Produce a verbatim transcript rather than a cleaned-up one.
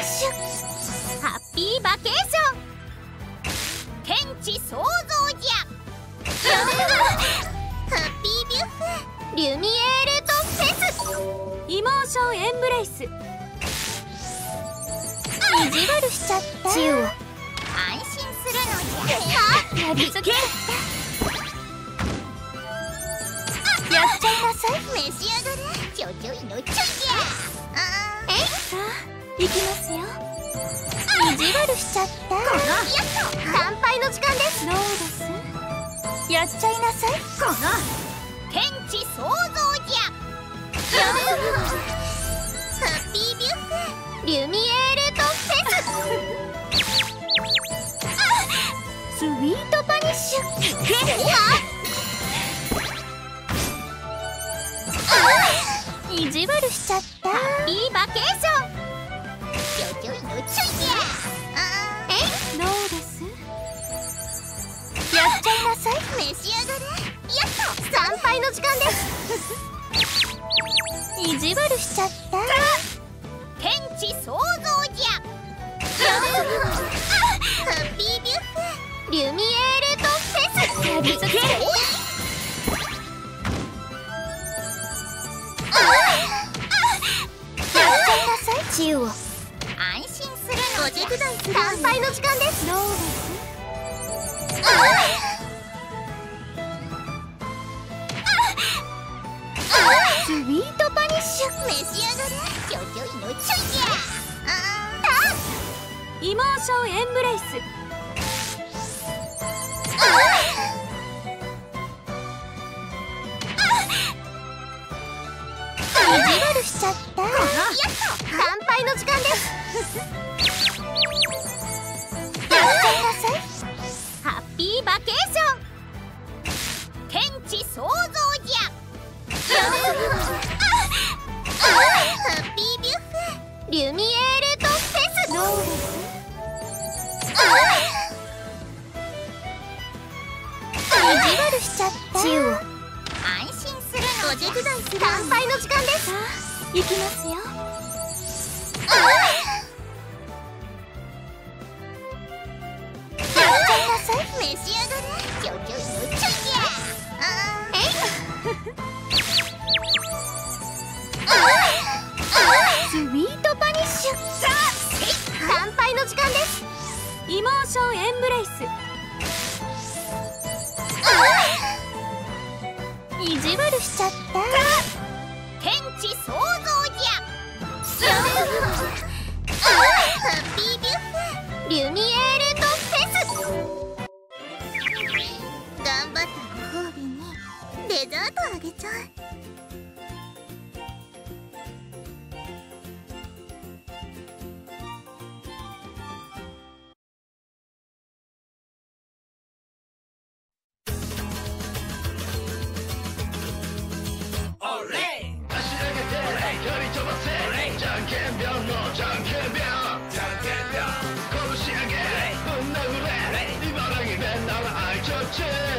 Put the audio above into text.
ッシュ。ハッピーバケーション。天地創造じゃ。ハッピービュッフェ。リュミエールとフェス。イモーションエンブレイス。意地悪しちゃった。チウを安心するのじゃ。やりつけ。やっちゃいなさい。召し上がれ。ちょちょいのちょいじゃ。えい、さあ行きますよ。意地悪しちゃった。この乾杯の時間です。どうです？やっちゃいなさい。この天地創造じゃ。ハッピービュッフェ。リュミエールとフェス。スイートパニッシュ。意地悪しちゃった。ハッピーバケーション。ちょちょいのちょいじゃ。えい、どうです？やっちゃいなさい。召し上がれ。やっと乾杯の時間です。意地悪しちゃった。天地創造じゃ。ハッピービュッフェ。リュミエールとフェス。やりつけ。チウを安心するのじゃ。乾杯の時間です。どうです？スイートパニッシュ。召し上がれ。ちょちょいのちょいじゃ。イモーションエンブレイス。意地悪しちゃった。乾杯の時間です。やっちゃいなさい。ハッピーバケーション。天地創造じゃ。ハッピービュッフェ。リュミエールとフェス。どうです？意地悪しちゃった。チウを安心するのじゃ。乾杯の時間です。行きますよ。やっちゃいなさい。召し上がれ。ちょちょいのちょいじゃ。えい。スイートパニッシュ。乾杯の時間です。イモーションエンブレイス。意地悪しちゃった。天地創造じゃ。ハッピービュッフェ。リュミエールとフェス。頑張ったご褒美にデザートあげちゃう。 拳上げぶん殴れ茨城弁なら愛ちょち